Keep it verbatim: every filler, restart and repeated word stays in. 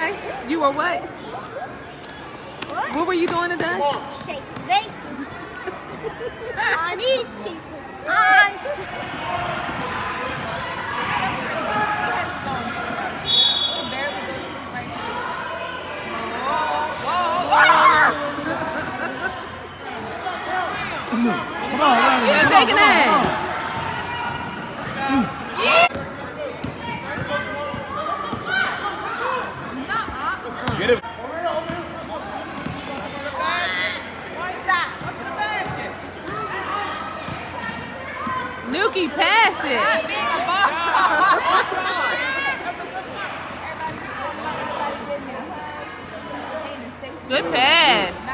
You were what? What? What were you doing today? Shake bacon. On these people. On. Come on, You're taking that. Get it. Nuki, pass it. Good pass.